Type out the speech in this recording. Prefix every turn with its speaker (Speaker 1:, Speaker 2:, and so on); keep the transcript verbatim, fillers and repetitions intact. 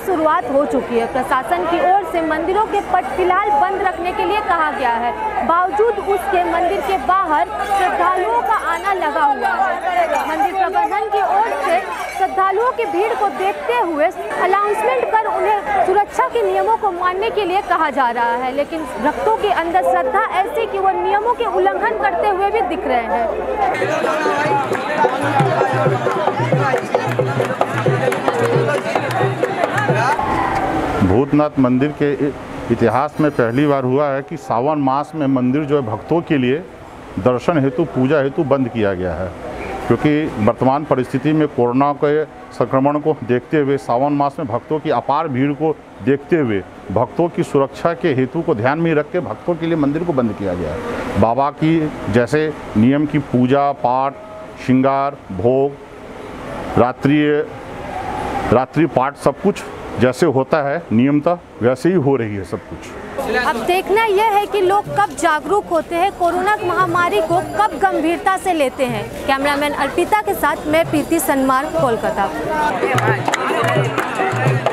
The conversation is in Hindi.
Speaker 1: शुरुआत हो चुकी है। प्रशासन की ओर से मंदिरों के पट फिलहाल बंद रखने के लिए कहा गया है। बावजूद उसके मंदिर के बाहर श्रद्धालुओं का आना लगा हुआ है। मंदिर प्रबंधन की ओर से श्रद्धालुओं की भीड़ को देखते हुए अनाउंसमेंट कर उन्हें सुरक्षा के नियमों को मानने के लिए कहा जा रहा है, लेकिन भक्तों के अंदर श्रद्धा ऐसी कि वो नियमों के उल्लंघन करते हुए भी दिख रहे हैं।
Speaker 2: भूतनाथ मंदिर के इतिहास में पहली बार हुआ है कि सावन मास में मंदिर जो है भक्तों के लिए दर्शन हेतु पूजा हेतु बंद किया गया है, क्योंकि वर्तमान परिस्थिति में कोरोना के संक्रमण को देखते हुए सावन मास में भक्तों की अपार भीड़ को देखते हुए भक्तों की सुरक्षा के हेतु को ध्यान में रख के भक्तों के लिए मंदिर को बंद किया गया है। बाबा की जैसे नियम की पूजा पाठ, श्रृंगार, भोग, रात्रि रात्रि पाठ सब कुछ जैसे होता है नियमतः वैसे ही हो रही है सब कुछ।
Speaker 1: अब देखना यह है कि लोग कब जागरूक होते हैं, कोरोना महामारी को कब गंभीरता से लेते हैं। कैमरामैन अर्पिता के साथ मैं प्रीति सनमार, कोलकाता।